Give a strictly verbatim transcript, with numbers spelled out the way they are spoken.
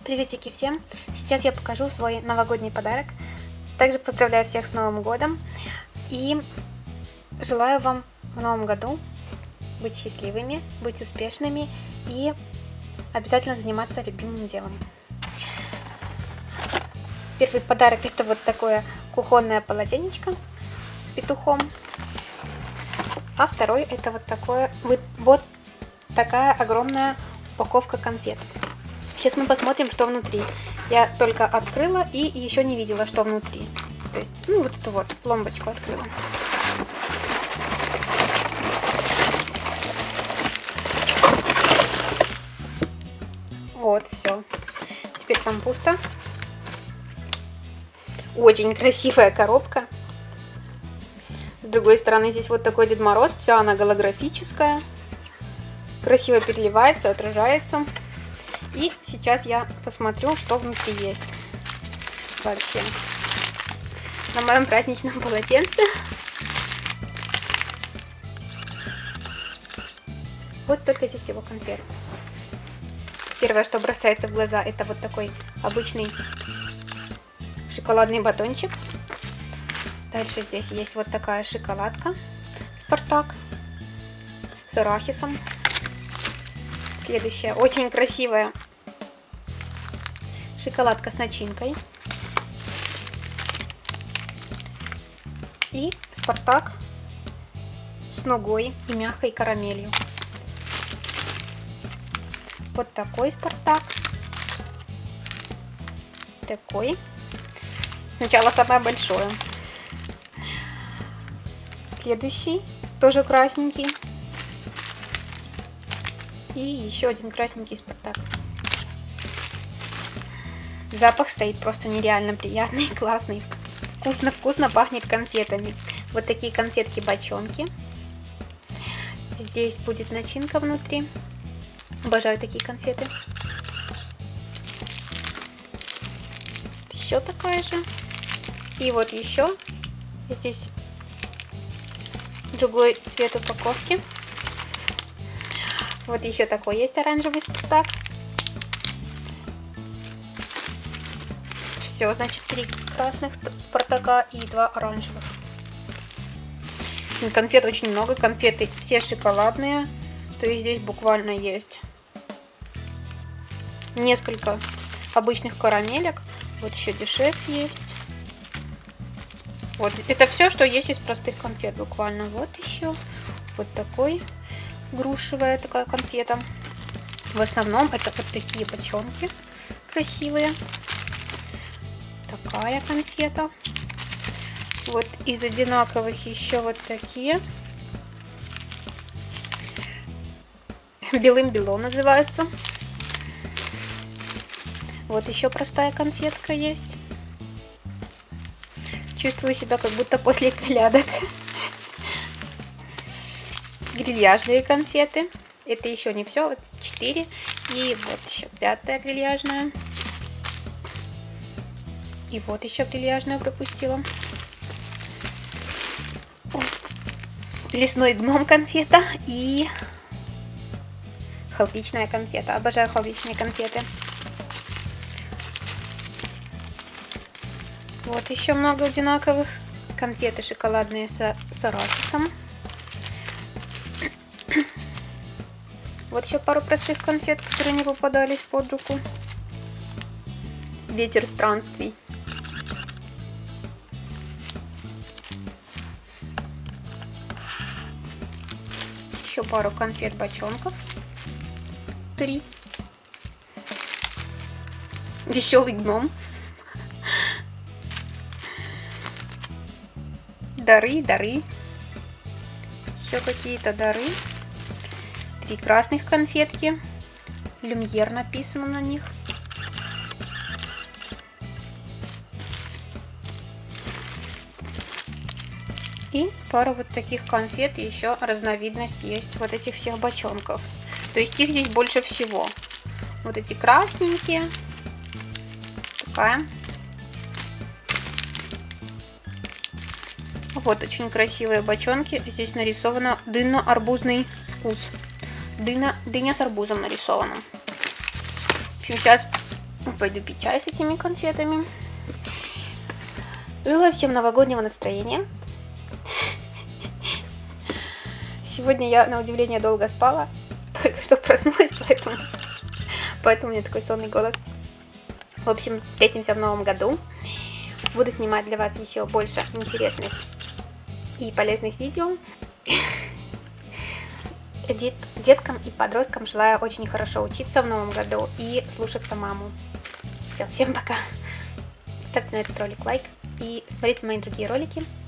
Приветики всем! Сейчас я покажу свой новогодний подарок. Также поздравляю всех с Новым годом и желаю вам в Новом году быть счастливыми, быть успешными и обязательно заниматься любимым делом. Первый подарок — это вот такое кухонное полотенечко с петухом, а второй — это вот такое вот, вот такая огромная упаковка конфет. Сейчас мы посмотрим, что внутри. Я только открыла и еще не видела, что внутри. То есть, ну, вот эту вот пломбочку открыла. Вот, все. Теперь там пусто. Очень красивая коробка. С другой стороны, здесь вот такой Дед Мороз. Вся она голографическая. Красиво переливается, отражается. И сейчас я посмотрю, что внутри есть вообще. На моем праздничном полотенце. Вот столько здесь всего конфет. Первое, что бросается в глаза, это вот такой обычный шоколадный батончик. Дальше здесь есть вот такая шоколадка Спартак с арахисом. Следующая очень красивая шоколадка с начинкой. И Спартак с нугой и мягкой карамелью. Вот такой Спартак. Такой. Сначала самое большое. Следующий тоже красненький. И еще один красненький Спартак. Запах стоит просто нереально приятный, классный. Вкусно-вкусно пахнет конфетами. Вот такие конфетки-бочонки. Здесь будет начинка внутри. Обожаю такие конфеты. Еще такая же. И вот еще. Здесь другой цвет упаковки. Вот еще такой есть оранжевый Спартак. Все, значит, три красных Спартака и два оранжевых. Конфет очень много. Конфеты все шоколадные. То есть здесь буквально есть несколько обычных карамелек. Вот еще дешев есть. Вот, это все, что есть из простых конфет буквально. Вот еще вот такой грушевая такая конфета. В основном это вот такие бочонки красивые. Такая конфета. Вот из одинаковых еще вот такие. Белым-бело называются. Вот еще простая конфетка есть. Чувствую себя как будто после колядок. Грильяжные конфеты. Это еще не все. Вот четыре. И вот еще пятая грильяжная. И вот еще грильяжную пропустила. Лесной гном конфета. И халвичная конфета. Обожаю халвичные конфеты. Вот еще много одинаковых. Конфеты шоколадные с, с арахисом. Вот еще пару простых конфет, которые не попадались под руку. Ветер странствий. Еще пару конфет бочонков. Три. Веселый гном. Дары, дары. Еще какие-то дары. Три красных конфетки. Люмьер написано на них. И пара вот таких конфет. И еще разновидность есть вот этих всех бочонков. То есть их здесь больше всего. Вот эти красненькие. Такая. Вот очень красивые бочонки. Здесь нарисовано дынно-арбузный вкус. Дыня, дыня с арбузом нарисована. В общем, сейчас Пойду пить чай с этими конфетами. Желаю всем новогоднего настроения. Сегодня я, на удивление, долго спала. Только что проснулась, поэтому, поэтому у меня такой сонный голос. В общем, встретимся в новом году. Буду снимать для вас еще больше интересных и полезных видео. Дет, деткам и подросткам желаю очень хорошо учиться в новом году и слушаться маму. Все, всем пока. Ставьте на этот ролик лайк и смотрите мои другие ролики.